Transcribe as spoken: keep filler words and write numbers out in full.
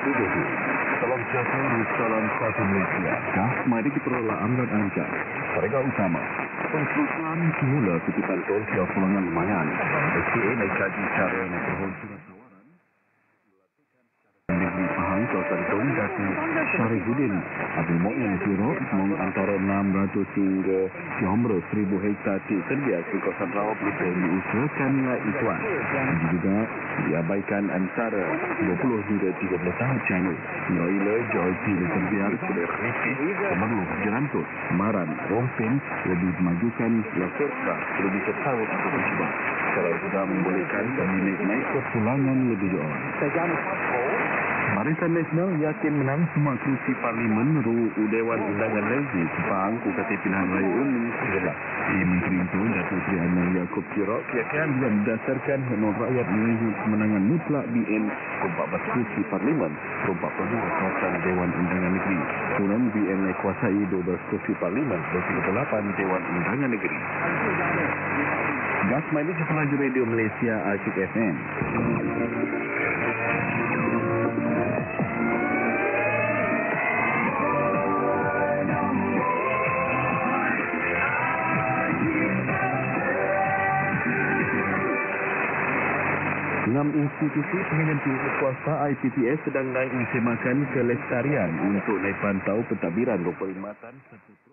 Sudoku. Salam sejahtera, salam satu Malaysia. Gas mari dikelola Amran Anjar. Perega utama. Pengurusan semula keputusan tol siap pulangan lumayan. S P A naik kaji cara memperhon surat tawaran. Negeri Pahang, kawasan Tong, Datuk Syarifudin Abdul Mu'in Siro meng antara enam ratus hingga seribu hektar tik terbiak di kawasan rawa Pluto diusahakan Ituan. Ini juga diabaikan antara dua puluh hingga tiga puluh tahun janu. Iaila jual pilih terbiak oleh Rifik, Kemerluh, Jerantut, Maran, Rompin lebih memajukan Laserka lebih setahun atau berjubah. Kalau sudah membolehkan pemilik naik ke pulangan lebih awal. Barisan Nasional yakin menang semua kursi Parlimen Ru Dewan Undangan Negeri Sepang Kukati Pilihan Raya Umum sebelah. Di Menteri itu Datuk Seri Anwar Yaakob Kirok keyakinan juga berdasarkan honor rakyat menuju kemenangan mutlak B N ke empat belas kursi Parlimen ke empat puluh dua kawasan Dewan Undangan Negeri. Kemudian B N kuasai dua belas kursi Parlimen dan tiga puluh lapan Dewan Undangan Negeri. Gas Mileage Pelaju Radio Malaysia Asyik F M. Enam institusi pengenyam swasta I P T S sedang naik semakan kelestarian untuk naik pantau pentadbiran perkhidmatan